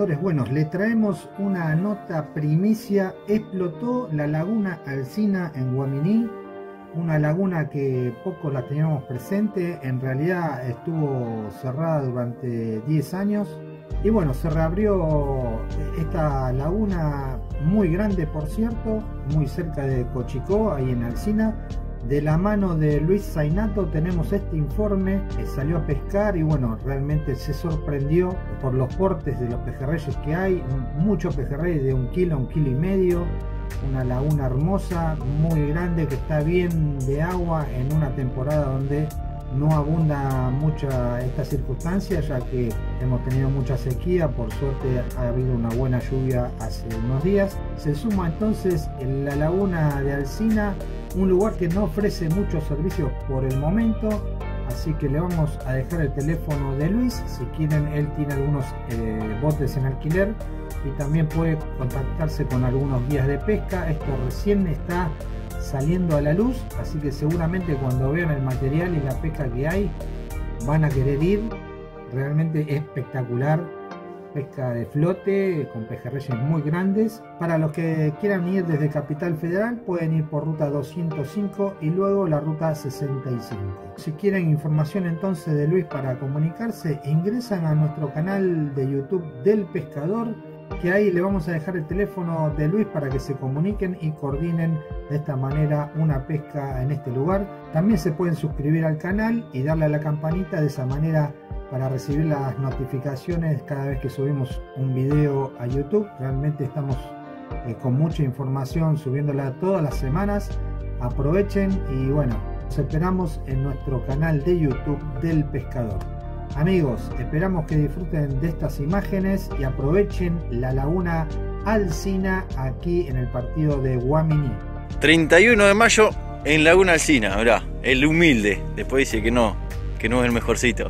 pescadores, bueno, le traemos una nota primicia. Explotó la laguna Alsina en Guaminí, una laguna que pocos la teníamos presente. En realidad estuvo cerrada durante 10 años y bueno, se reabrió esta laguna muy grande, por cierto, muy cerca de Cochicó, ahí en Alsina. De la mano de Luis Zainato tenemos este informe. Salió a pescar y bueno, realmente se sorprendió por los portes de los pejerreyes que hay. Muchos pejerreyes de 1 kilo, 1,5 kilos. Una laguna hermosa, muy grande, que está bien de agua en una temporada donde no abunda mucha esta circunstancia, ya que hemos tenido mucha sequía. Por suerte ha habido una buena lluvia hace unos días. Se suma entonces en la laguna de Alsina, un lugar que no ofrece muchos servicios por el momento, así que le vamos a dejar el teléfono de Luis. Si quieren, él tiene algunos botes en alquiler y también puede contactarse con algunos guías de pesca. Esto recién está saliendo a la luz, así que seguramente cuando vean el material y la pesca que hay van a querer ir. Realmente espectacular, pesca de flote con pejerreyes muy grandes. Para los que quieran ir desde Capital Federal, pueden ir por ruta 205 y luego la ruta 65. Si quieren información entonces de Luis para comunicarse, ingresan a nuestro canal de YouTube del Pescador, que ahí le vamos a dejar el teléfono de Luis para que se comuniquen y coordinen de esta manera una pesca en este lugar. También se pueden suscribir al canal y darle a la campanita, de esa manera para recibir las notificaciones cada vez que subimos un video a YouTube. Realmente estamos con mucha información subiéndola todas las semanas. Aprovechen y bueno, los esperamos en nuestro canal de YouTube del Pescador. Amigos, esperamos que disfruten de estas imágenes y aprovechen la laguna Alsina aquí en el partido de Guaminí. 31 de mayo en Laguna Alsina, mirá, el humilde. Después dice que no es el mejorcito.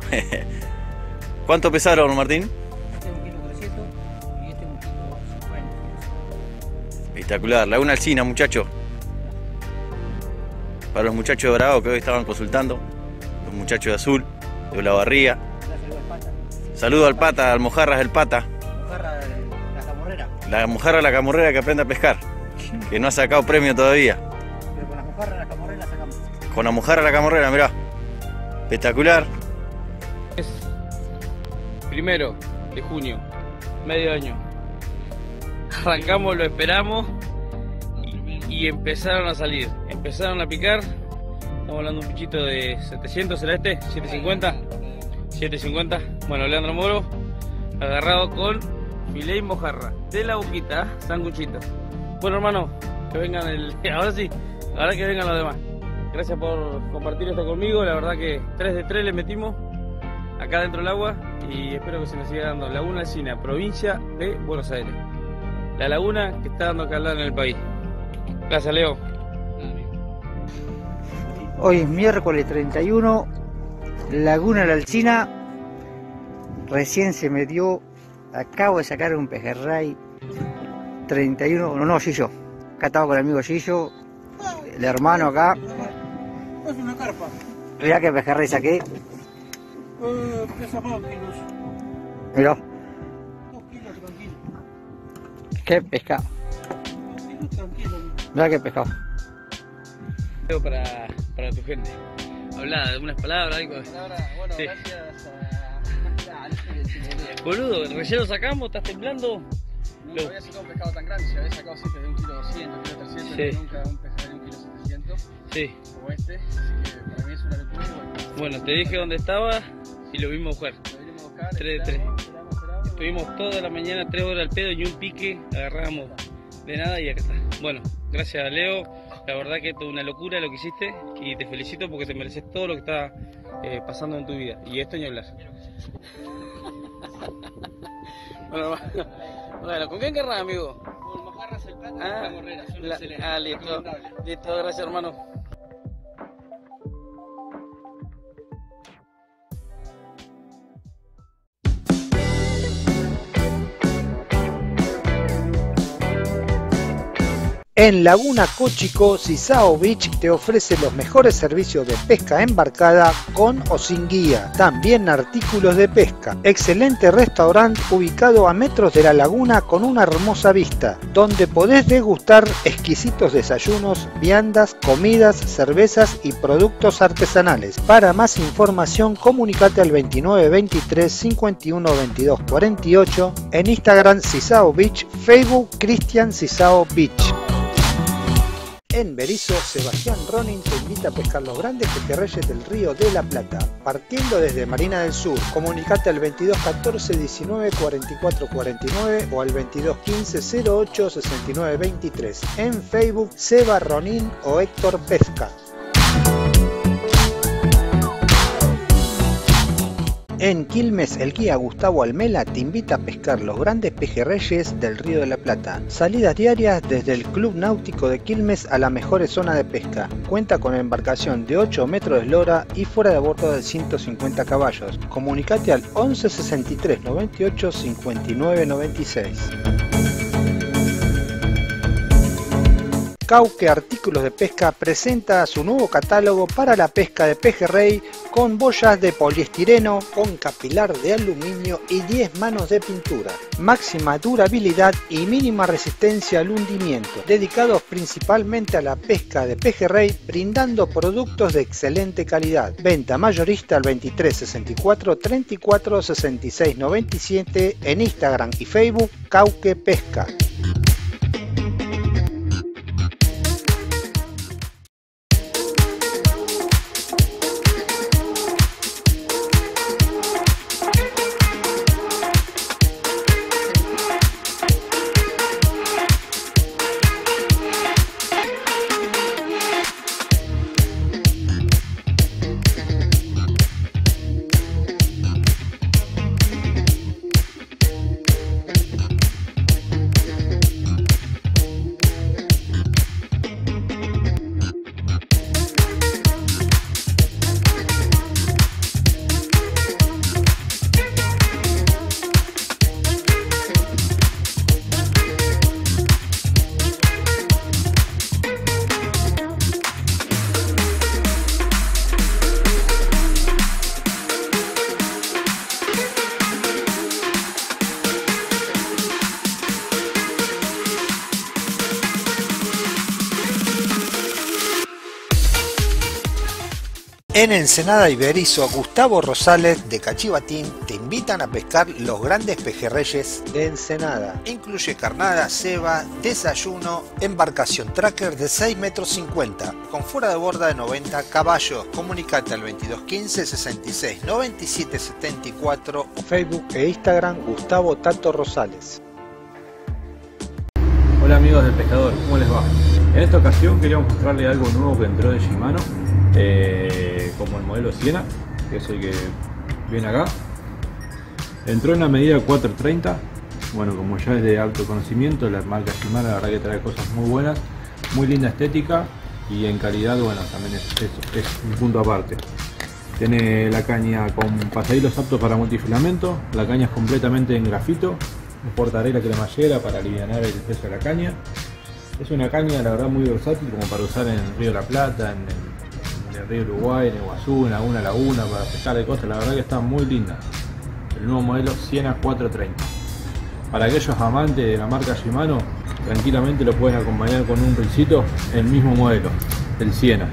¿Cuánto pesaron, Martín? Este es 1,3 kg y este es 1,50 kg. Espectacular, Laguna Alsina, muchachos. Para los muchachos de Bravo que hoy estaban consultando, los muchachos de Azul, de Olavarría. Saludo al Pata, al Mojarras del Pata. Mojarra la camorrera. La Mojarra la camorrera que aprende a pescar, que no ha sacado premio todavía. Pero con la mojarra la camorrera la sacamos. Con la Mojarra la camorrera, mirá. Espectacular. Es 1 de junio, medio año. Arrancamos, lo esperamos y empezaron a salir. Empezaron a picar. Estamos hablando de un bichito de 700, ¿será este? 750. 750. Bueno, Leandro Moro agarrado con filé y mojarra de la boquita, sanguchito. Bueno, hermano, que vengan ahora sí, ahora que vengan los demás. Gracias por compartir esto conmigo. La verdad que 3 de 3 le metimos acá dentro del agua y espero que se nos siga dando. Laguna Alsina, provincia de Buenos Aires. La laguna que está dando que hablar en el país. Gracias, Leo. Hoy es miércoles 31, Laguna La Alsina. Recién se metió, acabo de sacar un pejerrey 31, no, Gillo. Acá estaba con el amigo Gillo, el hermano acá. Es una carpa. Mirá qué pejerrey saqué. Pesa más kilos. Mirá, 2 kilos tranquilo. qué pescado. 2 kilos tranquilo. Mirá qué pescado. Leo para tu gente. Habla de unas palabras, algo. Bueno, Sí. gracias a... Boludo, recién lo sacamos, estás temblando. Nunca había sacado un pescado tan grande, si había sacado siempre de 1,2 kg, 1,3 kg, Sí. pero nunca un pescado de 1,7 kg Sí. como este, así que para mí es una locura. Bueno, te dije dónde estaba y lo vimos buscar. Lo vinimos a buscar, 3 de 3. esperamos. Estuvimos toda la mañana, 3 horas al pedo y un pique, agarramos de nada y acá está. Bueno, gracias Leo, la verdad que esto es una locura lo que hiciste y te felicito porque te mereces todo lo que está pasando en tu vida. Y esto ni hablar. Bueno, ¿con qué encarnás, amigo? Con mojarras el Plata y la camorrera, son excelentes. Listo, listo, gracias hermano. En Laguna Cochico, Sisao Beach te ofrece los mejores servicios de pesca embarcada con o sin guía. También artículos de pesca. Excelente restaurante ubicado a metros de la laguna con una hermosa vista, donde podés degustar exquisitos desayunos, viandas, comidas, cervezas y productos artesanales. Para más información, comunicate al 29 23 51 22 48, en Instagram Sisao Beach, Facebook Cristian Sisao Beach. En Berisso, Sebastián Ronin te invita a pescar los grandes pejerreyes del Río de la Plata, partiendo desde Marina del Sur. Comunicate al 22 14 19 44 49 o al 22 15 08 69 23. En Facebook, Seba Ronin o Héctor Pesca. En Quilmes, el guía Gustavo Almela te invita a pescar los grandes pejerreyes del Río de la Plata. Salidas diarias desde el Club Náutico de Quilmes a las mejores zonas de pesca. Cuenta con embarcación de 8 metros de eslora y fuera de bordo de 150 caballos. Comunicate al 11 63 98 59 96. Cauque Artículos de Pesca presenta su nuevo catálogo para la pesca de pejerrey con boyas de poliestireno, con capilar de aluminio y 10 manos de pintura. Máxima durabilidad y mínima resistencia al hundimiento, dedicados principalmente a la pesca de pejerrey, brindando productos de excelente calidad. Venta mayorista al 23 64 34 66 97 en Instagram y Facebook Cauque Pesca. En Ensenada y Berisso, Gustavo Rosales de Cachivatín te invitan a pescar los grandes pejerreyes de Ensenada. Incluye carnada, ceba, desayuno, embarcación tracker de 6 metros 50 con fuera de borda de 90 caballos. Comunicate al 22 15 66 97 74 o Facebook e Instagram Gustavo Tato Rosales. Hola amigos del pescador, ¿cómo les va? En esta ocasión queríamos mostrarles algo nuevo que entró de Shimano, como el modelo Siena, que es el que viene acá. Entró en la medida 430, bueno, como ya es de alto conocimiento, la marca Shimano la verdad que trae cosas muy buenas, muy linda estética y en calidad, bueno, también es un punto aparte. Tiene la caña con pasahilos aptos para multifilamento, la caña es completamente en grafito, un portaregla cremallera para aliviar el peso de la caña. Es una caña la verdad muy versátil como para usar en el Río de la Plata, en el Río Uruguay, en Iguazú, en alguna laguna, para pescar de costa. La verdad que está muy linda. El nuevo modelo Siena 430. Para aquellos amantes de la marca Shimano, tranquilamente lo pueden acompañar con un rincito, el mismo modelo, el Siena.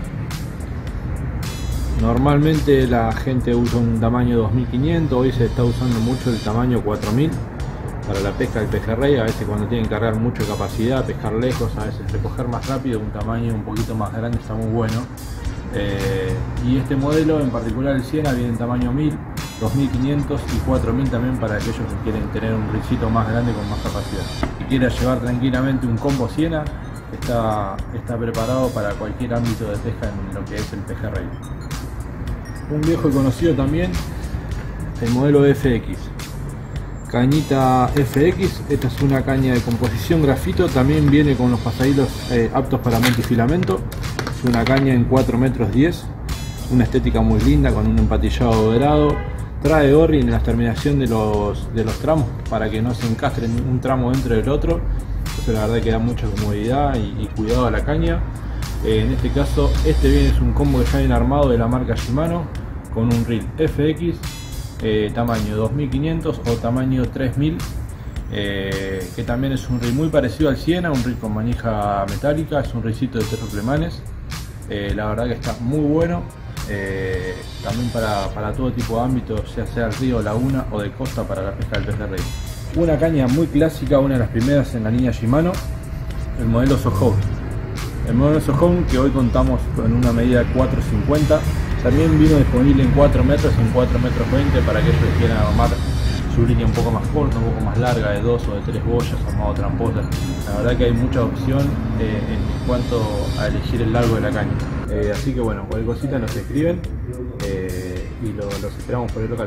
Normalmente la gente usa un tamaño 2500, hoy se está usando mucho el tamaño 4000 para la pesca del pejerrey. A veces cuando tienen que cargar mucha capacidad, pescar lejos, a veces recoger más rápido, un tamaño un poquito más grande está muy bueno. Y este modelo en particular, el Siena, viene en tamaño 1000, 2500 y 4000 también para aquellos que quieren tener un rincito más grande con más capacidad. Si quiera llevar tranquilamente un combo Siena, está preparado para cualquier ámbito de pesca en lo que es el pejerrey. Un viejo y conocido también, el modelo FX. Cañita FX, esta es una caña de composición grafito, también viene con los pasahilos aptos para multifilamento. Es una caña en 4 metros 10, una estética muy linda con un empatillado dorado. Trae O-ring en la terminación de los tramos para que no se encastren un tramo dentro del otro. Eso la verdad que da mucha comodidad y cuidado a la caña. En este caso, este bien es un combo que ya viene armado de la marca Shimano con un reel FX tamaño 2500 o tamaño 3000, que también es un reel muy parecido al Siena, un reel con manija metálica, es un reelcito de 3 replemanes. La verdad que está muy bueno, también para todo tipo de ámbitos, ya sea río, laguna o de costa, para la pesca del pejerrey. Una caña muy clásica, una de las primeras en la línea Shimano, el modelo Sohou. El modelo Sohou, que hoy contamos con una medida de 4.50, también vino disponible en 4 metros y en 4 metros 20 para aquellos que quieran armar su línea un poco más corta, un poco más larga, de 2 o de 3 boyas, armado tramposa. La verdad que hay mucha opción en cuanto a elegir el largo de la caña. Así que bueno, cualquier cosita nos escriben y los esperamos por el local.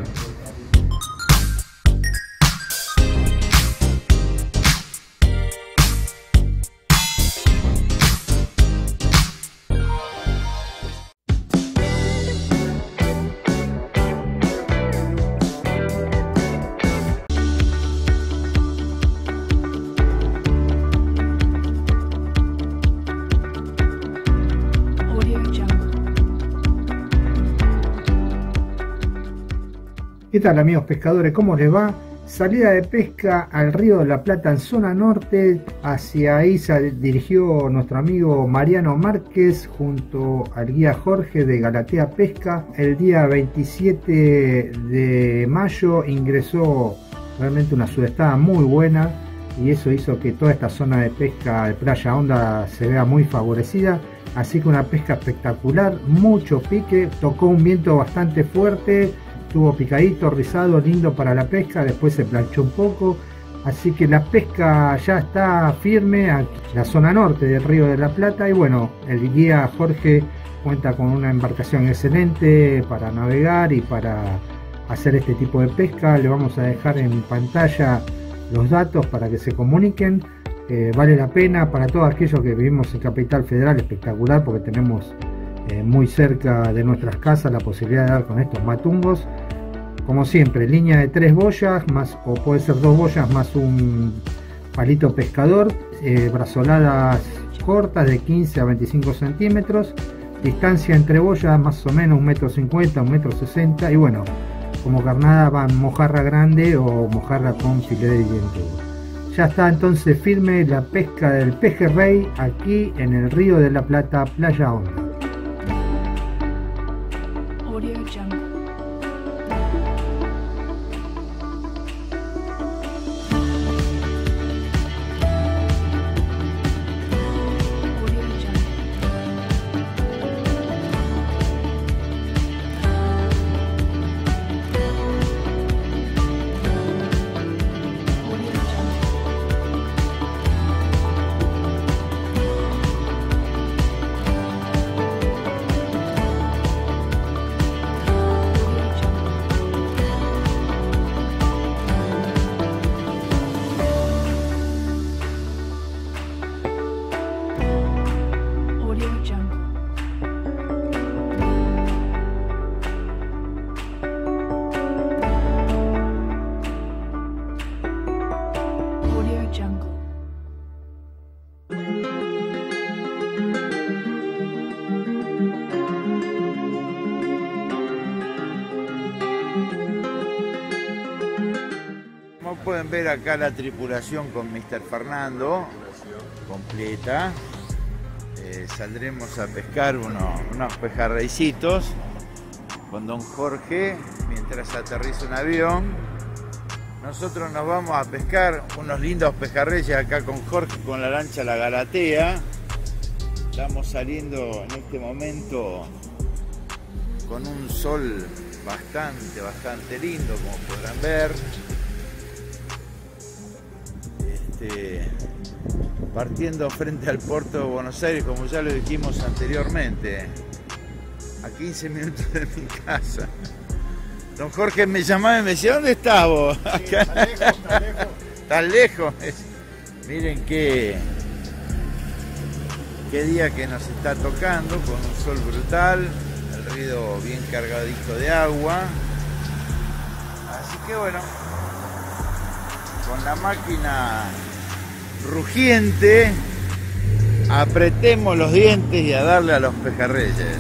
¿Qué tal, amigos pescadores? ¿Cómo les va? Salida de pesca al Río de la Plata en zona norte. Hacia ahí se dirigió nuestro amigo Mariano Márquez junto al guía Jorge de Galatea Pesca. El día 27 de mayo ingresó realmente una sudestada muy buena y eso hizo que toda esta zona de pesca de Playa Honda se vea muy favorecida. Así que una pesca espectacular, mucho pique, tocó un viento bastante fuerte. Estuvo picadito, rizado, lindo para la pesca, después se planchó un poco, así que la pesca ya está firme en la zona norte del Río de la Plata. Y bueno, el guía Jorge cuenta con una embarcación excelente para navegar y para hacer este tipo de pesca. Le vamos a dejar en pantalla los datos para que se comuniquen. Vale la pena para todos aquellos que vivimos en Capital Federal, espectacular, porque tenemos muy cerca de nuestras casas la posibilidad de dar con estos matungos. Como siempre, línea de 3 boyas más, o puede ser 2 boyas más un palito pescador, brazoladas cortas de 15 a 25 centímetros, distancia entre boyas más o menos 1,50 m, 1,60 m, y bueno, como carnada van mojarra grande o mojarra con filet de dientudo. Ya está entonces firme la pesca del pejerrey aquí en el Río de la Plata, Playa Honda. Como pueden ver acá la tripulación con Mr. Fernando completa. Saldremos a pescar unos pejerreycitos con don Jorge mientras aterriza un avión. Nosotros nos vamos a pescar unos lindos pejerreyes acá con Jorge con la lancha La Galatea. Estamos saliendo en este momento con un sol bastante lindo, como podrán ver. Partiendo frente al puerto de Buenos Aires, como ya lo dijimos anteriormente, a 15 minutos de mi casa. Don Jorge me llamaba y me decía, ¿dónde estás vos? Sí, está lejos. ¿Tan lejos? Miren qué día que nos está tocando, con un sol brutal, el río bien cargadito de agua. Así que bueno, con la máquina rugiente, apretemos los dientes y a darle a los pejerreyes.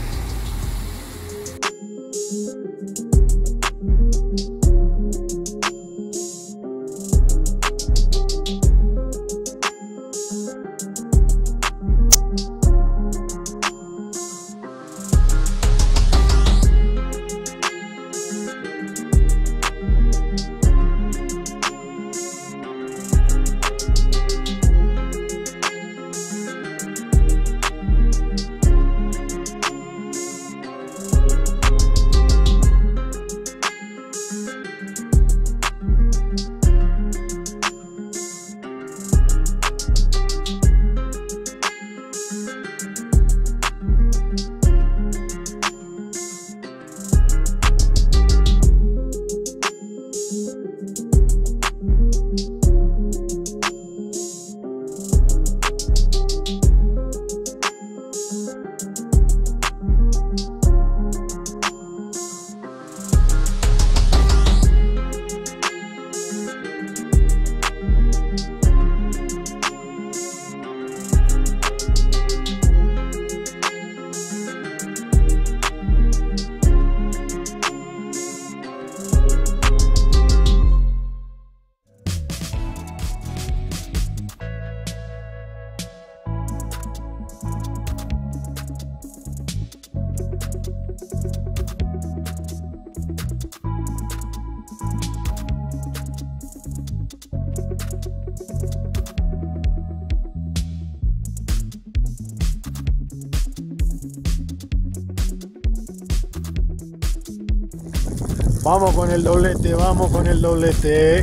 Vamos con el doblete, vamos con el doblete.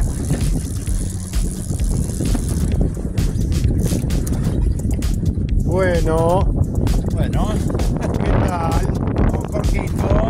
Bueno, ¿qué tal? Un Jorgito.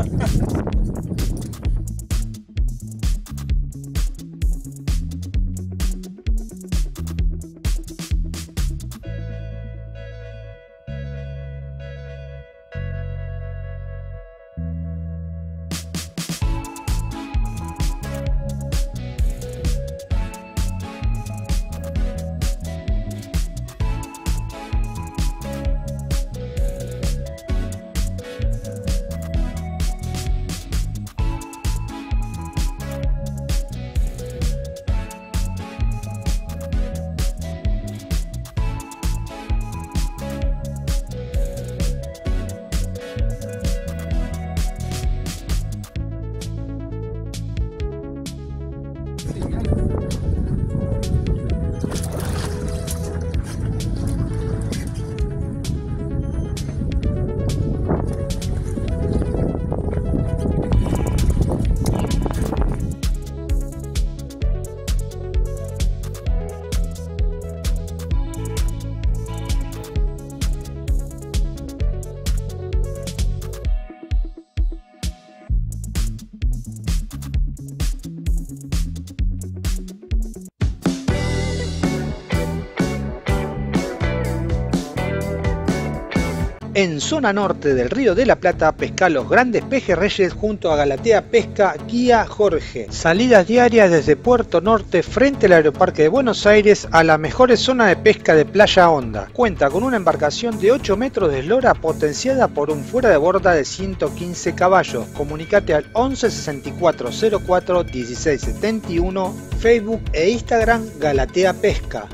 En zona norte del Río de la Plata, pesca los grandes pejerreyes junto a Galatea Pesca Guía Jorge. Salidas diarias desde Puerto Norte frente al Aeroparque de Buenos Aires a la mejor zona de pesca de Playa Honda. Cuenta con una embarcación de 8 metros de eslora potenciada por un fuera de borda de 115 caballos. Comunicate al 11 64 04 16 71, Facebook e Instagram Galatea Pesca.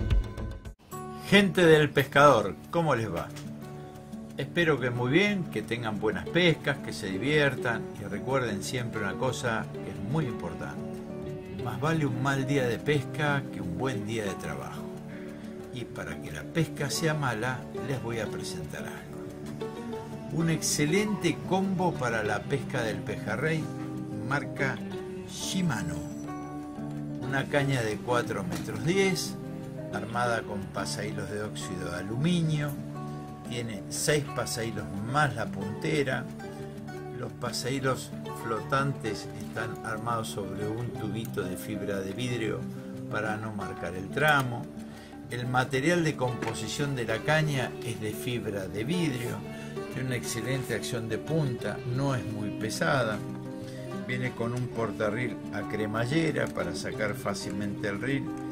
Gente del pescador, ¿cómo les va? Espero que muy bien, que tengan buenas pescas, que se diviertan y recuerden siempre una cosa que es muy importante. Más vale un mal día de pesca que un buen día de trabajo. Y para que la pesca sea mala, les voy a presentar algo. Un excelente combo para la pesca del pejerrey, marca Shimano. Una caña de 4 metros 10, armada con pasahilos de óxido de aluminio. Tiene 6 pasahilos más la puntera. Los pasahilos flotantes están armados sobre un tubito de fibra de vidrio para no marcar el tramo. El material de composición de la caña es de fibra de vidrio, tiene una excelente acción de punta, no es muy pesada. Viene con un portarril a cremallera para sacar fácilmente el reel y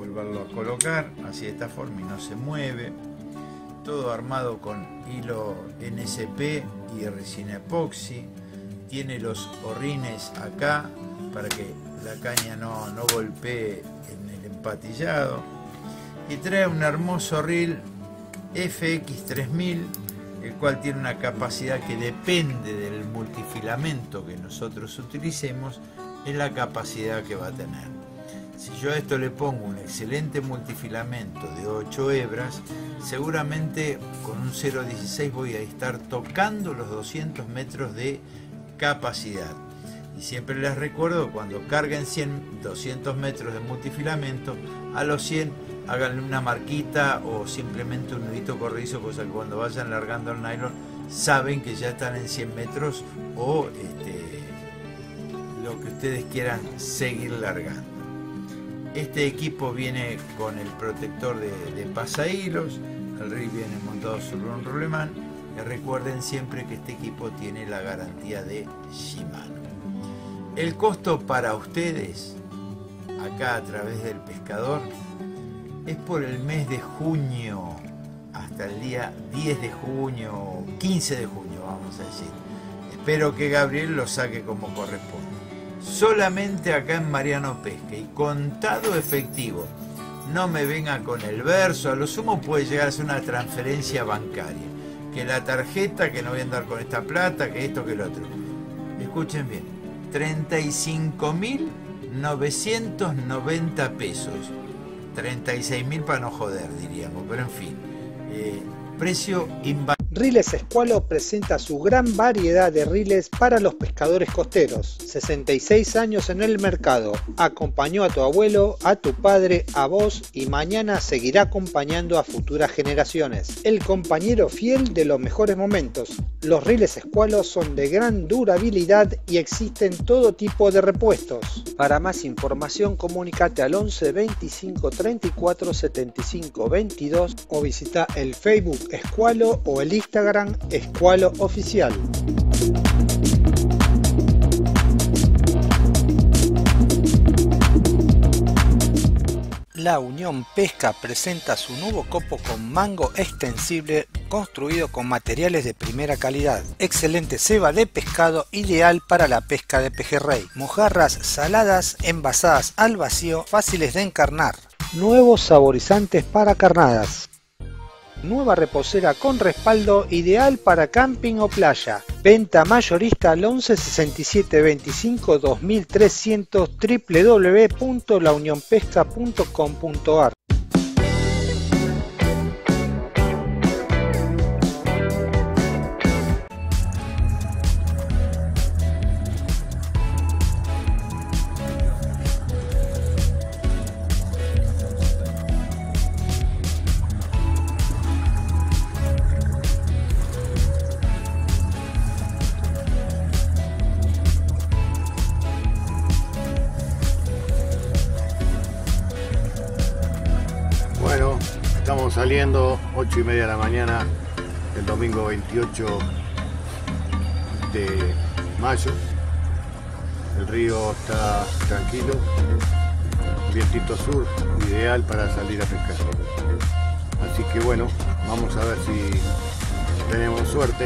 volverlo a colocar, así de esta forma y no se mueve. Todo armado con hilo NSP y resina epoxi. Tiene los horrines acá para que la caña no golpee en el empatillado. Y trae un hermoso reel FX3000, el cual tiene una capacidad que depende del multifilamento que nosotros utilicemos, en la capacidad que va a tener. Si yo a esto le pongo un excelente multifilamento de 8 hebras, seguramente con un 0.16 voy a estar tocando los 200 metros de capacidad. Y siempre les recuerdo, cuando carguen 200 metros de multifilamento, a los 100 háganle una marquita o simplemente un nudito corredizo, cosa que cuando vayan largando el nylon saben que ya están en 100 metros o lo que ustedes quieran seguir largando. Este equipo viene con el protector de pasahilos, el reel viene montado sobre un rolemán, y recuerden siempre que este equipo tiene la garantía de Shimano. El costo para ustedes, acá a través del pescador, es por el mes de junio, hasta el día 10 de junio, 15 de junio vamos a decir. Espero que Gabriel lo saque como corresponde. Solamente acá en Mariano Pesca y contado efectivo. No me venga con el verso, a lo sumo puede llegar a ser una transferencia bancaria. Que la tarjeta, que no voy a andar con esta plata, que esto, que lo otro. Escuchen bien, 35.990 pesos. 36.000 para no joder, diríamos, pero en fin. Precio inválido. Riles Escualo presenta su gran variedad de riles para los pescadores costeros. 66 años en el mercado. Acompañó a tu abuelo, a tu padre, a vos y mañana seguirá acompañando a futuras generaciones. El compañero fiel de los mejores momentos. Los riles Escualo son de gran durabilidad y existen todo tipo de repuestos. Para más información comunícate al 11 25 34 75 22 o visita el Facebook Escualo o el Instagram Escualo Oficial. La Unión Pesca presenta su nuevo copo con mango extensible construido con materiales de primera calidad. Excelente ceba de pescado ideal para la pesca de pejerrey. Mojarras saladas envasadas al vacío, fáciles de encarnar. Nuevos saborizantes para carnadas. Nueva reposera con respaldo ideal para camping o playa. Venta mayorista al 11 67 25 2300 www.launionpesca.com.ar. Estamos saliendo 8:30 de la mañana el domingo 28 de mayo. El río está tranquilo, vientito sur, ideal para salir a pescar. Así que bueno, vamos a ver si tenemos suerte.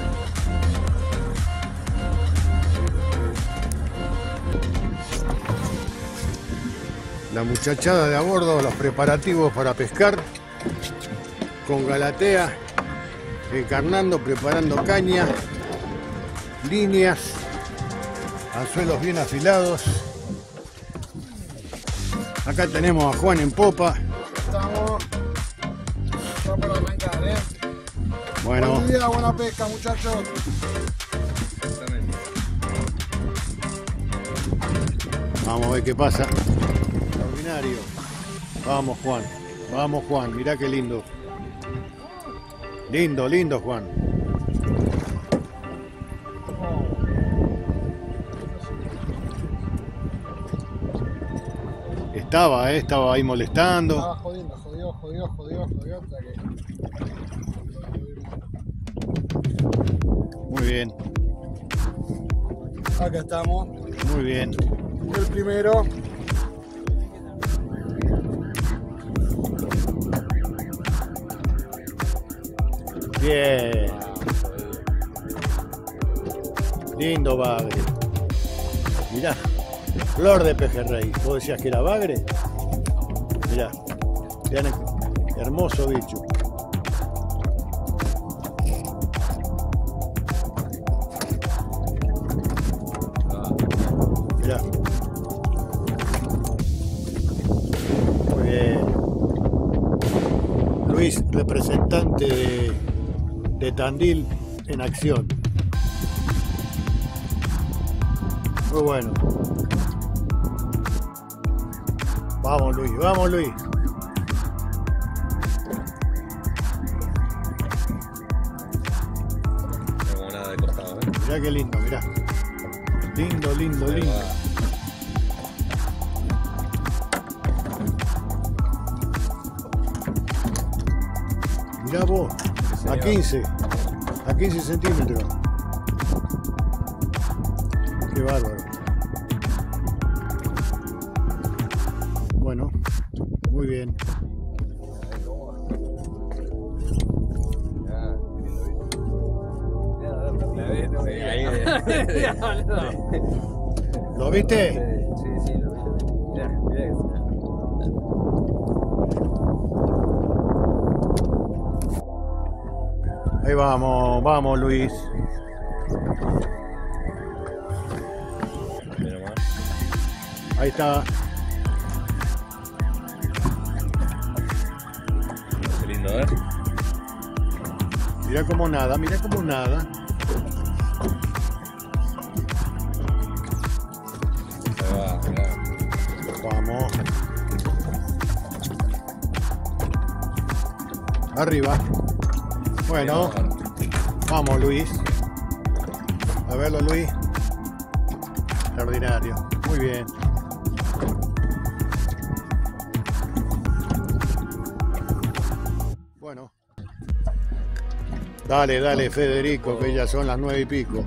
La muchachada de a bordo, los preparativos para pescar, con Galatea, encarnando, preparando caña, líneas, anzuelos bien afilados. Acá tenemos a Juan en popa. Estamos para arrancar, Bueno. Buen día, buena pesca, muchachos. Vamos a ver qué pasa. Extraordinario. Vamos Juan, mirá qué lindo. Lindo Juan. Estaba ahí molestando. Estaba jodiendo, jodió. Hasta que... Muy bien. Acá estamos. Muy bien. El primero. Bien. Lindo bagre. Mirá, flor de pejerrey. ¿Vos decías que era bagre? Mirá, vean el hermoso bicho. Mirá. Muy bien. Luis, representante de Tandil en acción. Muy bueno. Vamos Luis, vamos Luis. No como nada de costado, ¿eh? Mirá qué lindo, mirá. Lindo, lindo, lindo. Mirá vos, a 15 centímetros. Qué bárbaro. Bueno, muy bien. ¿Lo viste? Sí, lo vi. Mirá. Ahí vamos, vamos Luis. Ahí está. Qué lindo, ¿eh? Mirá como nada, mirá como nada. Ahí va, mirá. Vamos. Arriba. Bueno. Vamos Luis. A verlo Luis. Extraordinario. Muy bien. Bueno. Dale, dale Federico, que ya son las 9 y pico.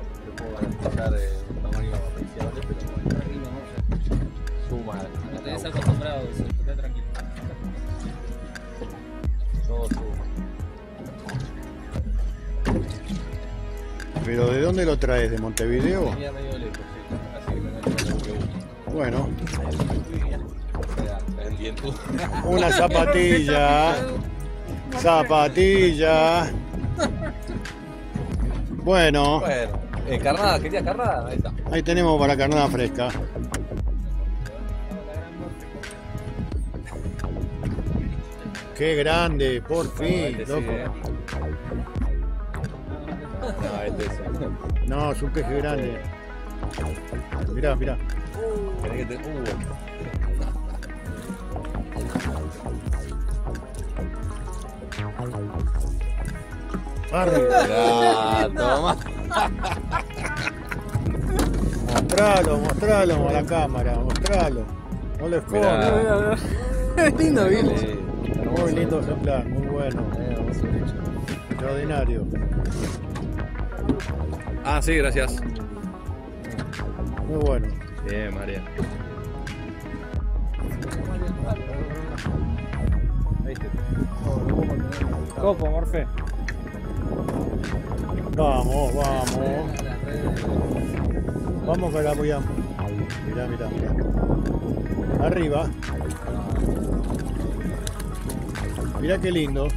No te des acostumbrado, quédate tranquilo. Todo suma. ¿Pero de dónde lo traes? ¿De Montevideo? Venía medio lejos, sí. Así que me engancho lo que gusta. Bueno. Entiendo. Una zapatilla. Zapatilla. Bueno. Bueno, carnada, ¿querías carnada? Ahí está. Ahí tenemos para carnada fresca. Qué grande, por fin, Este loco. sí, ¿eh? No, este es. No, es un peje grande. Mirá, mirá. Tenés que te... Arriba. Toma. Mostralo a la cámara, mostralo. No lo escondas. Lindo, Billy. Muy lindo ejemplar, muy bueno. Extraordinario. Ah, sí, gracias. Muy bueno. Bien, María. Copo, Morfe. Vamos. Vamos que la voy a... Mirá. Arriba. Mirá qué lindo.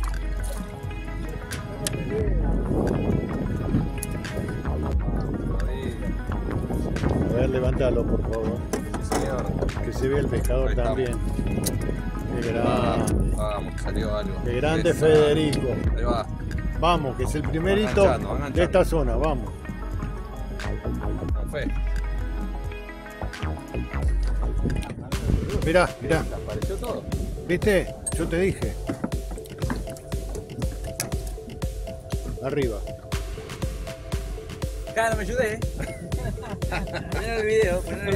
A ver, levántalo por favor. Sí, señor. Que se vea el pescador también. Qué grande. Vamos, que salió algo. Qué grande Esa. Federico. Ahí va. Vamos, que es el primerito Va enganchando. de esta zona, vamos. Con fe. Mirá. Apareció todo. ¿Viste? Yo te dije. Arriba. Acá no me ayudé. Poner el video, poner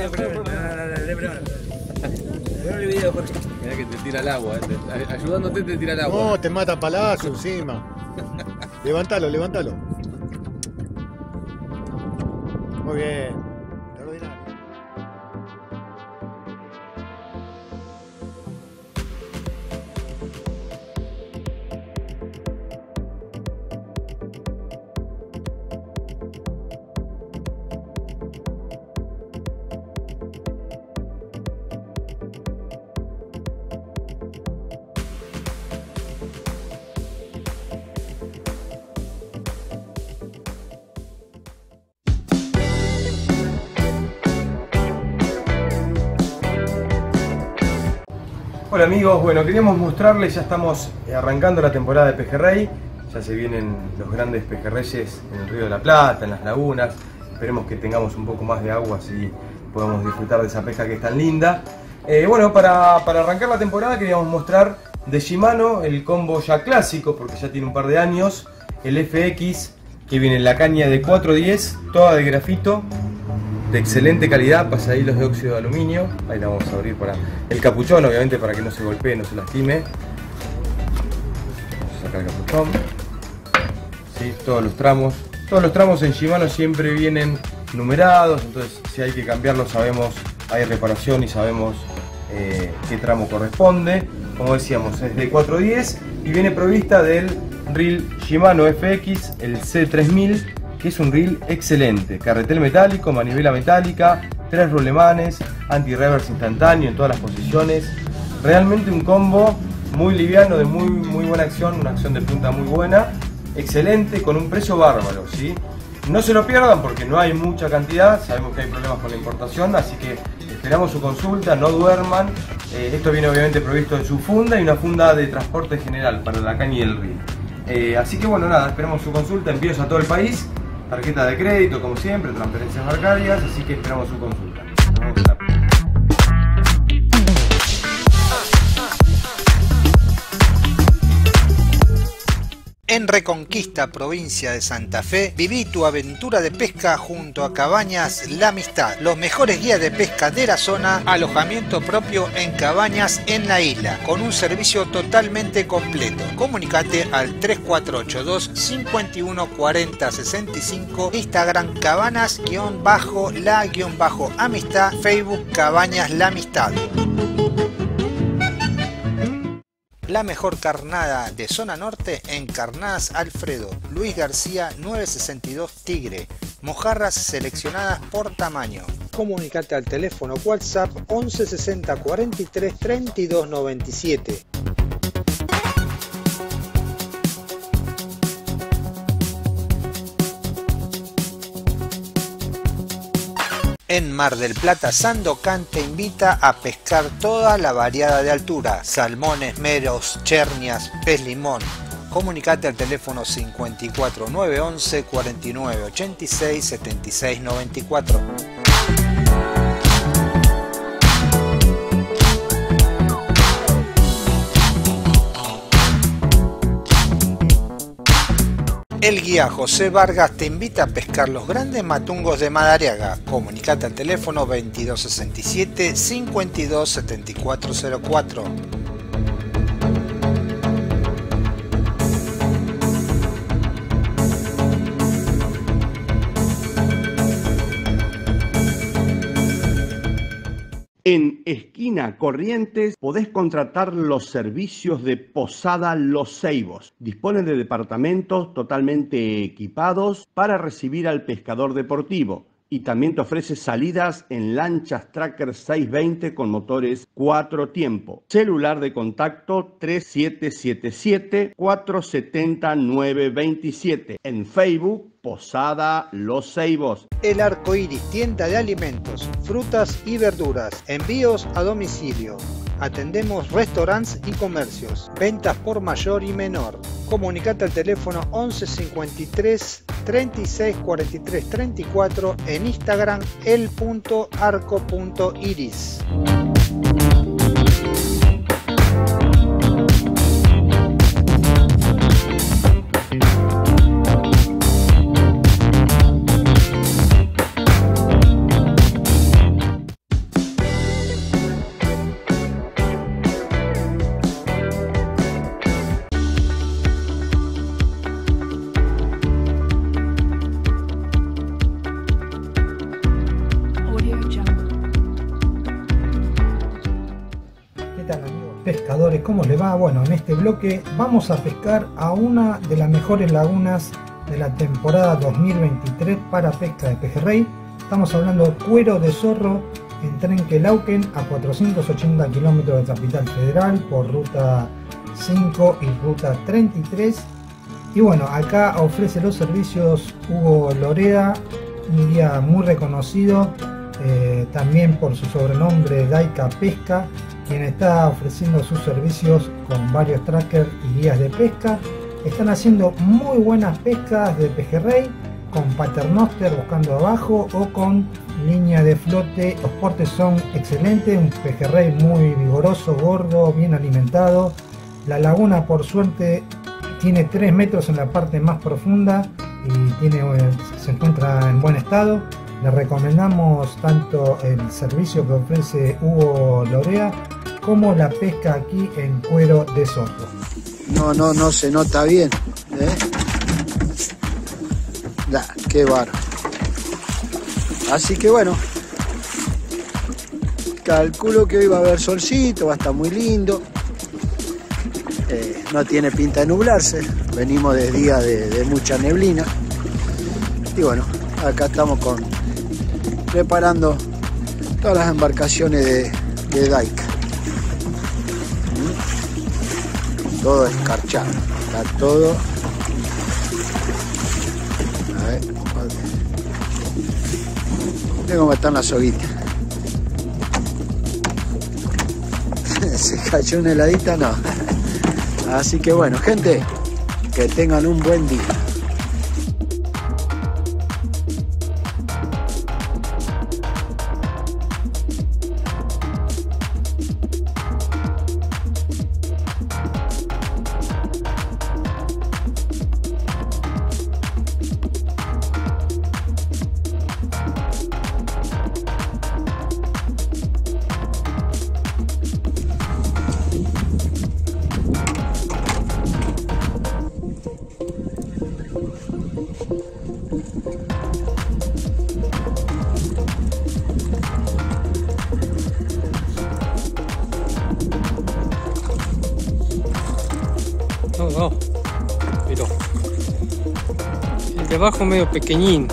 el video, Jorge. Mirá que te tira el agua, ayudándote te tira el agua. No, te mata palazo encima. Levántalo. Muy bien. Hola amigos, bueno, queríamos mostrarles, ya estamos arrancando la temporada de pejerrey, ya se vienen los grandes pejerreyes en el Río de la Plata, en las lagunas, esperemos que tengamos un poco más de agua así podemos disfrutar de esa pesca que es tan linda. Bueno, para arrancar la temporada queríamos mostrar de Shimano el combo ya clásico, porque ya tiene un par de años, el FX, que viene en la caña de 410, toda de grafito, de excelente calidad, pasadilos de óxido de aluminio. Ahí la vamos a abrir para el capuchón, obviamente para que no se golpee, no se lastime. Vamos a sacar el capuchón. ¿Sí? Todos los tramos en Shimano siempre vienen numerados, entonces si hay que cambiarlos sabemos, hay reparación y sabemos qué tramo corresponde. Como decíamos, es de 410 y viene provista del reel Shimano FX, el C3000, que es un reel excelente, carretel metálico, manivela metálica, 3 rulemanes, anti-reverse instantáneo en todas las posiciones, realmente un combo muy liviano, de muy buena acción, una acción de punta muy buena, excelente, con un precio bárbaro, ¿sí? No se lo pierdan porque no hay mucha cantidad, sabemos que hay problemas con la importación, así que esperamos su consulta, no duerman. Esto viene obviamente provisto en su funda y una funda de transporte general para la caña y el reel. Así que bueno, nada, esperamos su consulta, envíos a todo el país. Tarjeta de crédito, como siempre, transferencias bancarias, así que esperamos su consulta. Nos vemos en la próxima. En Reconquista, provincia de Santa Fe, viví tu aventura de pesca junto a Cabañas La Amistad, los mejores guías de pesca de la zona, alojamiento propio en cabañas en la isla, con un servicio totalmente completo. Comunicate al 3482 51 40 65, Instagram cabanas-la-amistad, Facebook Cabañas La Amistad. La mejor carnada de zona norte en Carnadas Alfredo, Luis García 962 Tigre, mojarras seleccionadas por tamaño. Comunicate al teléfono WhatsApp 11 60 43 32 97. En Mar del Plata, Sandocan te invita a pescar toda la variedad de altura, salmones, meros, chernias, pez limón. Comunicate al teléfono 54 911 49 86 76 94. El guía José Vargas te invita a pescar los grandes matungos de Madariaga. Comunicate al teléfono 2267 52 7404. En Esquina Corrientes podés contratar los servicios de Posada Los Ceibos. Disponen de departamentos totalmente equipados para recibir al pescador deportivo. Y también te ofrece salidas en lanchas Tracker 620 con motores 4 tiempos. Celular de contacto 3777 470 927. En Facebook, Posada Los Ceibos. El Arco Iris, tienda de alimentos, frutas y verduras. Envíos a domicilio. Atendemos restaurantes y comercios. Ventas por mayor y menor. Comunicate al teléfono 11 53 36 43 34. En Instagram el.arco.iris. Pescadores, ¿cómo les va? Bueno, en este bloque vamos a pescar a una de las mejores lagunas de la temporada 2023 para pesca de pejerrey. Estamos hablando de Cuero de Zorro en Trenquelauquen, a 480 kilómetros de Capital Federal por ruta 5 y ruta 33. Y bueno, acá ofrece los servicios Hugo Loreda, un guía muy reconocido, también por su sobrenombre Daika Pesca, quien está ofreciendo sus servicios con varios trackers y guías de pesca. Están haciendo muy buenas pescas de pejerrey con paternoster buscando abajo o con línea de flote. Los portes son excelentes, un pejerrey muy vigoroso, gordo, bien alimentado. La laguna, por suerte, tiene 3 metros en la parte más profunda y se encuentra en buen estado. Les recomendamos tanto el servicio que ofrece Hugo Lorea como la pesca aquí en Cuero de Soto. No se nota bien, qué bárbaro. Así que bueno, calculo que hoy va a haber solcito, va a estar muy lindo. No tiene pinta de nublarse, venimos de día de mucha neblina. Y bueno, acá estamos preparando todas las embarcaciones de Daica. Todo escarchado, está todo. A ver, mira cómo están las soguitas. Se cayó una heladita, no. Así que bueno, gente, que tengan un buen día. Pero el de abajo medio pequeñín.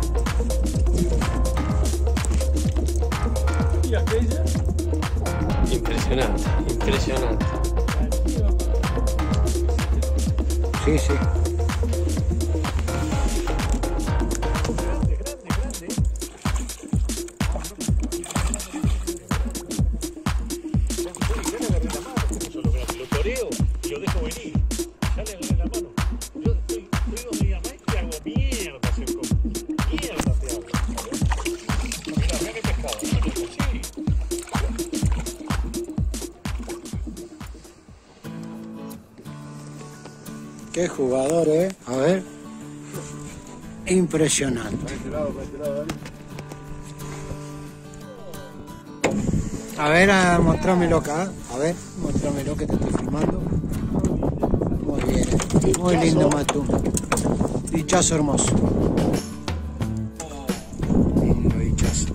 Impresionante, impresionante. Sí, sí. Qué jugador, a ver. Impresionante. A ver, mostrámelo acá. A ver, mostrámelo que te estoy filmando. Muy bien. Muy lindo, Matú. Bichazo hermoso. Lindo bichazo.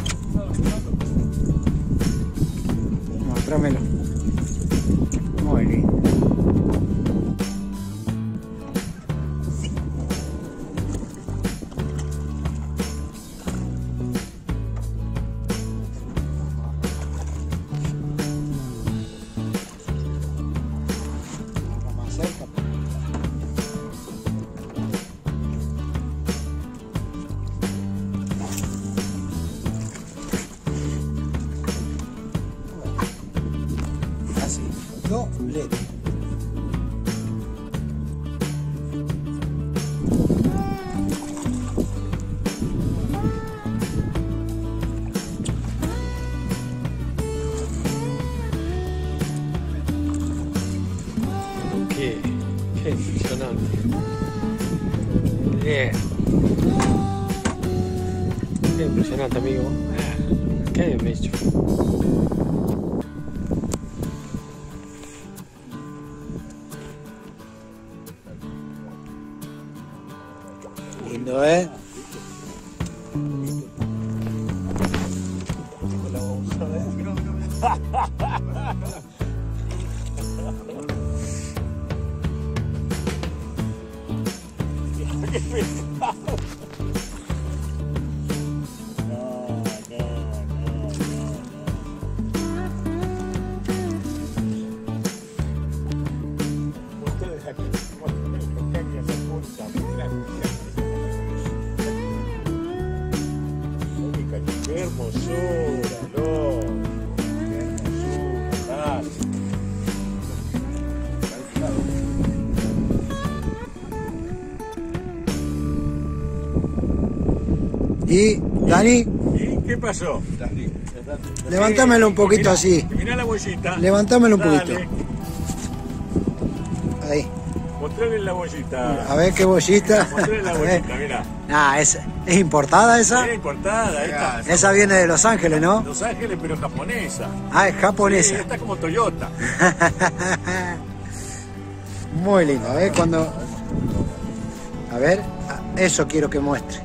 Mostrámelo. Muy lindo. Doblete. Qué impresionante. Bien. Qué impresionante, amigo. Qué bello. Lindo, Qué hermosura, no. Qué hermosura. Y, Dani, ¿Qué pasó? levantámelo un poquito así. Mirá la bollita. Levantámelo un Dale. poquito. Ahí. Mostrale la bollita. A ver qué bollita. Mostrale la A ver. bollita, mirá. Ah, ¿es importada esa? Es importada, esta. Esa viene de Los Ángeles, ¿no? Los Ángeles, pero japonesa. Ah, es japonesa. Sí, esta es como Toyota. Muy lindo. A ver cuando... A ver, eso quiero que muestre.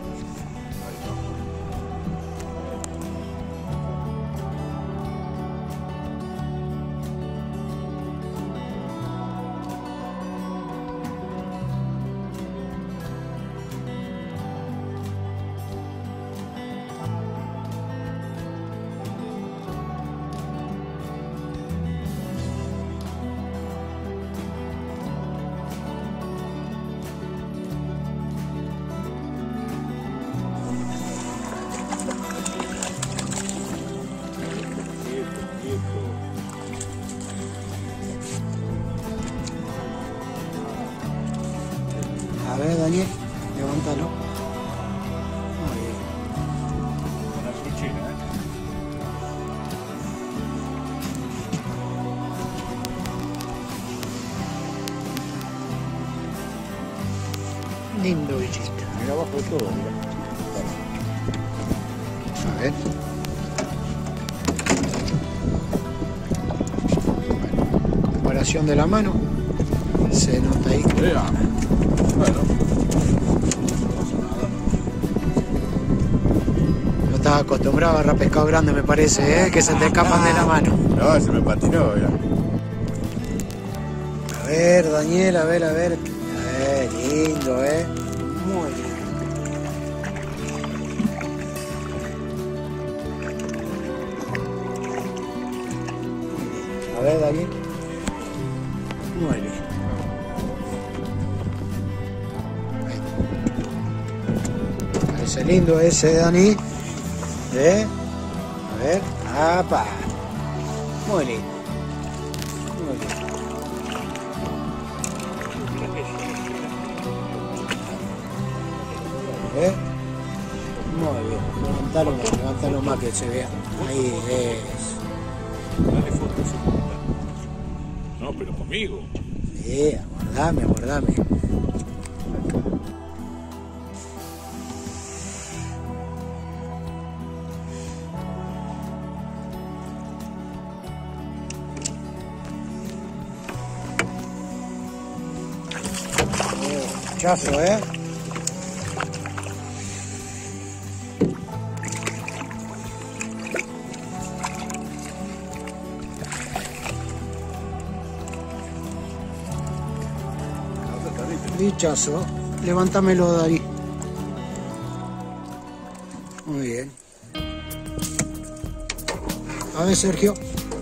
A ver, Daniel, levántalo. Muy bien. Con la cuchilla, Lindo bichito. Mira abajo de todo, mira. A ver. Bueno, preparación de la mano. Se nota ahí. Bueno. No estás acostumbrado a agarrar pescado grande, me parece, ¿eh? Que se te escapan de la mano. No, se me patinó, mira. A ver, Daniel, a ver, a ver. Lindo, ¿eh? Muy lindo. A ver, Daniel. Muy bien. Parece lindo ese, Dani. ¿Eh? A ver. ¡Apa! Muy lindo. Muy lindo. ¿Eh? Muy bien. Levántalo más que se vea. Ahí es. Dale foto, sí. No, pero conmigo. Sí, aguardame. Chazo, ¿eh? Bichazo. Levántamelo, Dari. Muy bien. A ver, Sergio.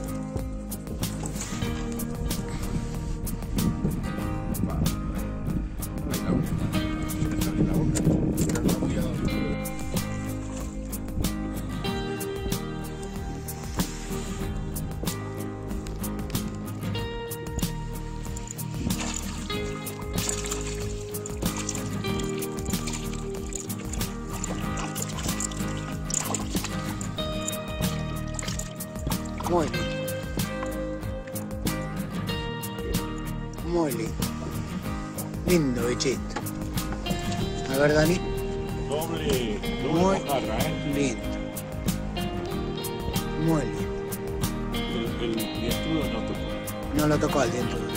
Muy lindo. Muy lindo. Lindo bichito. A ver, Dani. Doble Muy mojarra, lindo. Muy lindo. El dientudo no tocó. No lo tocó al dientudo.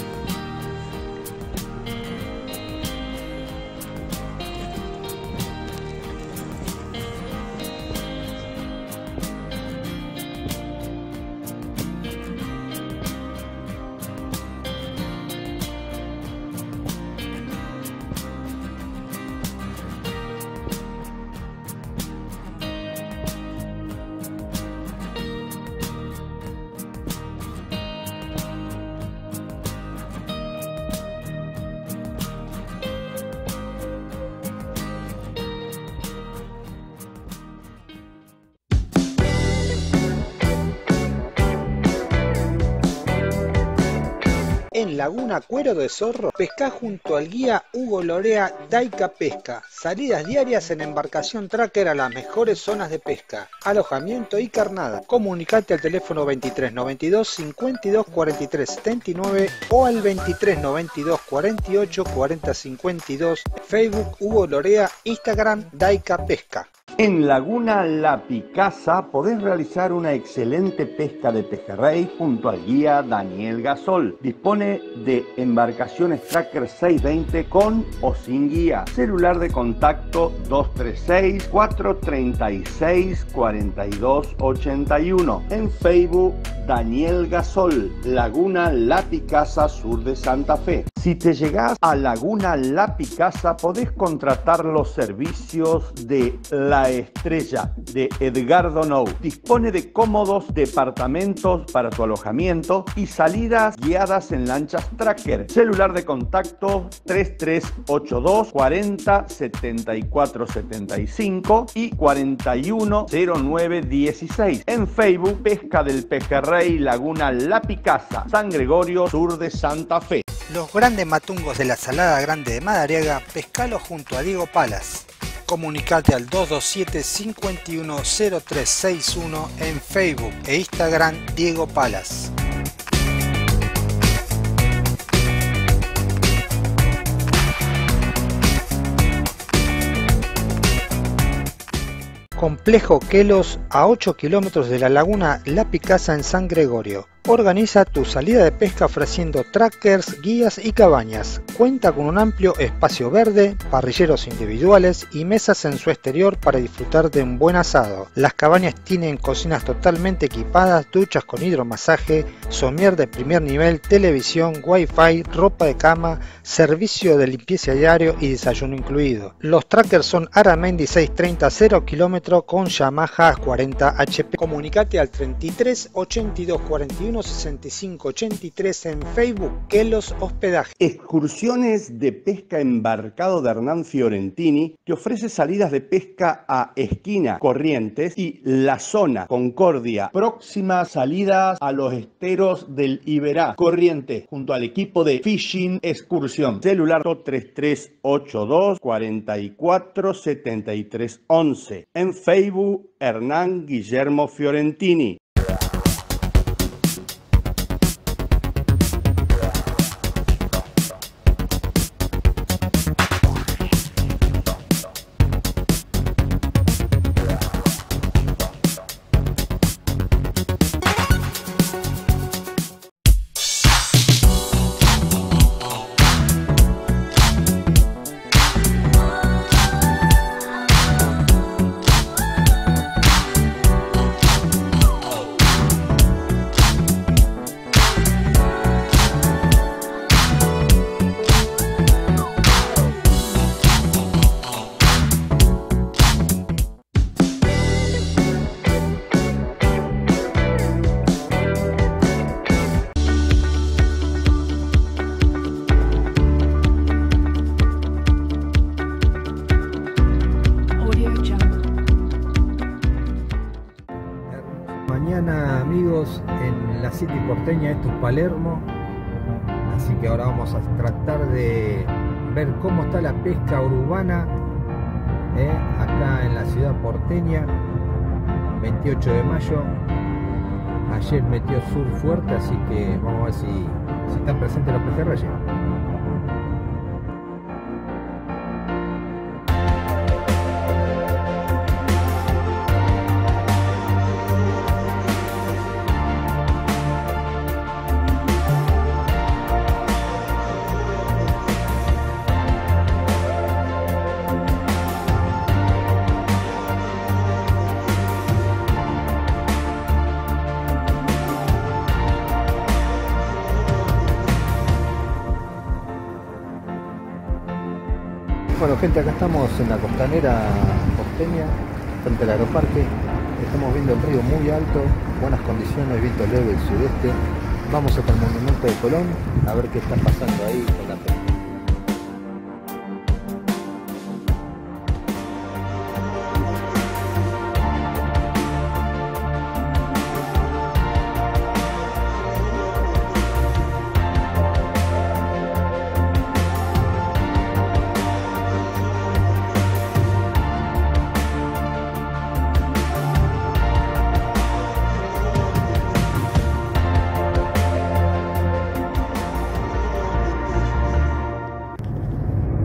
en Laguna Cuero de Zorro, pescá junto al guía Hugo Lorea Daica Pesca. Salidas diarias en embarcación tracker a las mejores zonas de pesca, alojamiento y carnada. Comunicate al teléfono 23 92 52 43 79 o al 23 92 48 40 52. Facebook Hugo Lorea, Instagram Daica Pesca. En Laguna La Picasa podés realizar una excelente pesca de pejerrey junto al guía Daniel Gasol. Dispone de embarcaciones Tracker 620 con o sin guía. Celular de contacto 236-436-4281. En Facebook Daniel Gasol, Laguna La Picasa, sur de Santa Fe. Si te llegás a Laguna La Picasa podés contratar los servicios de La Estrella de Edgardo Nou. Dispone de cómodos departamentos para tu alojamiento y salidas guiadas en lanchas tracker. Celular de contacto 3382 40 74 75 y 41 09 16. En Facebook Pesca del Pejerrey Laguna La Picasa, San Gregorio, sur de Santa Fe. Los grandes matungos de la Salada Grande de Madariaga, pescalo junto a Diego Palas. Comunicate al 227-510361 en Facebook e Instagram Diego Palas. Complejo Quelos, a 8 kilómetros de la laguna La Picasa en San Gregorio. Organiza tu salida de pesca ofreciendo trackers, guías y cabañas. Cuenta con un amplio espacio verde, parrilleros individuales y mesas en su exterior para disfrutar de un buen asado. Las cabañas tienen cocinas totalmente equipadas, duchas con hidromasaje, somier de primer nivel, televisión, wifi, ropa de cama, servicio de limpieza diario y desayuno incluido. Los trackers son Aramendi 630 0 km con Yamaha 40 HP. Comunicate al 33 82 41 65 83 en Facebook Quelos Hospedaje. Excursiones de pesca embarcado de Hernán Fiorentini te ofrece salidas de pesca a Esquina, Corrientes y La Zona, Concordia. Próximas salidas a los esteros del Iberá, Corrientes, junto al equipo de Fishing Excursión. Celular 3382 44 73 11. En Facebook Hernán Guillermo Fiorentini. En la City porteña, esto es Palermo, así que ahora vamos a tratar de ver cómo está la pesca urbana acá en la ciudad porteña. 28 de mayo, ayer metió sur fuerte, así que vamos a ver si están presentes los pejerreyes. Bueno gente, acá estamos en la costanera porteña, frente al aeroparque. Estamos viendo el río muy alto, buenas condiciones, viento leve del sudeste. Vamos hasta el monumento de Colón a ver qué está pasando ahí con la pesca.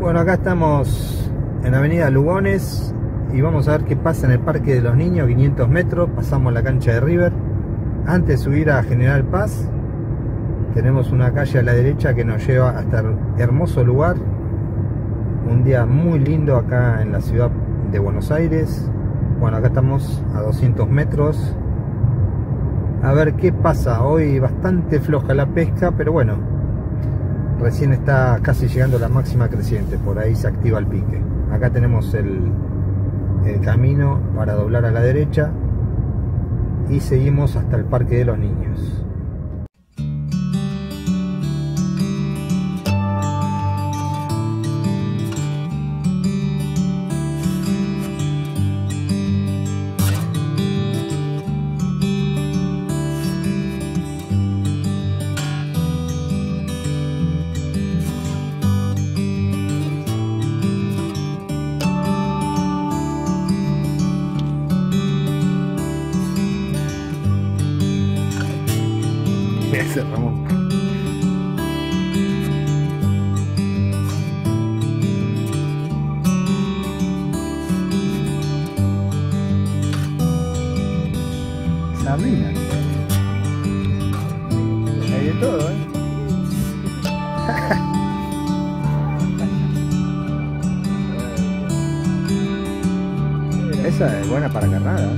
Bueno, acá estamos en la avenida Lugones y vamos a ver qué pasa en el Parque de los Niños, 500 metros, pasamos la cancha de River. Antes de subir a General Paz, tenemos una calle a la derecha que nos lleva hasta el hermoso lugar. Un día muy lindo acá en la ciudad de Buenos Aires. Bueno, acá estamos a 200 metros. A ver qué pasa. Hoy bastante floja la pesca, pero bueno, recién está casi llegando a la máxima creciente. Por ahí se activa el pique. Acá tenemos el camino para doblar a la derecha y seguimos hasta el Parque de los Niños. Ese Ramón. Sabrina. Hay de todo, Esa es buena para carnada.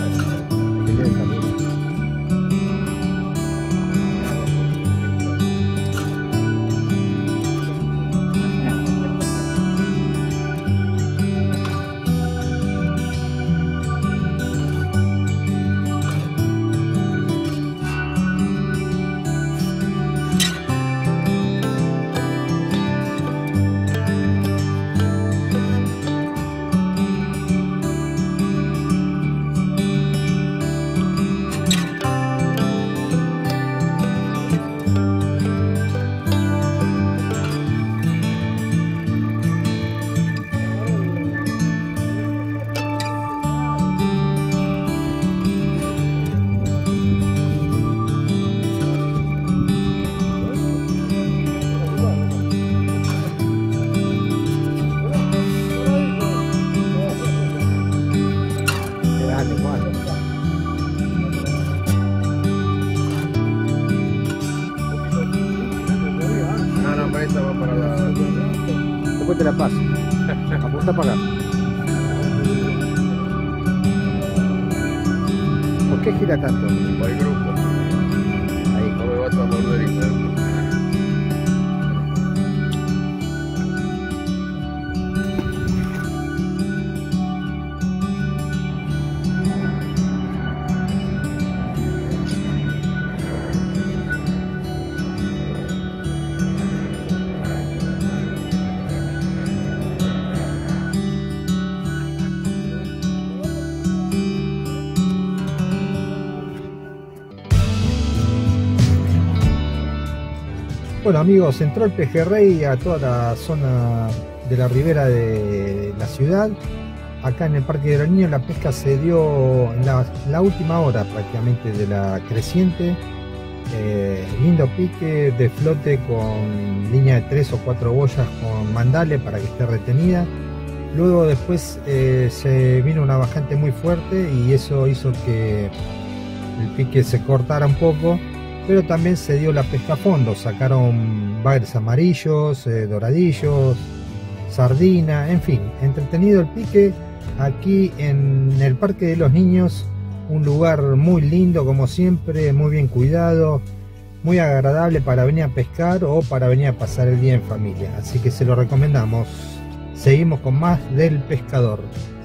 Después te la paso. Apunta para acá. ¿Por qué gira tanto? Por el grupo. Ahí. No me vas a morder, hijo de puta. Bueno amigos, entró el pejerrey a toda la zona de la ribera de la ciudad. Acá en el Parque de los Niños la pesca se dio en la última hora prácticamente de la creciente. Lindo pique de flote con línea de 3 o 4 boyas con mandale para que esté retenida. Luego después se vino una bajante muy fuerte y eso hizo que el pique se cortara un poco. Pero también se dio la pesca a fondo, sacaron bagres amarillos, doradillos, sardina, en fin, entretenido el pique aquí en el Parque de los Niños, un lugar muy lindo como siempre, muy bien cuidado, muy agradable para venir a pescar o para venir a pasar el día en familia, así que se lo recomendamos. Seguimos con más del pescador.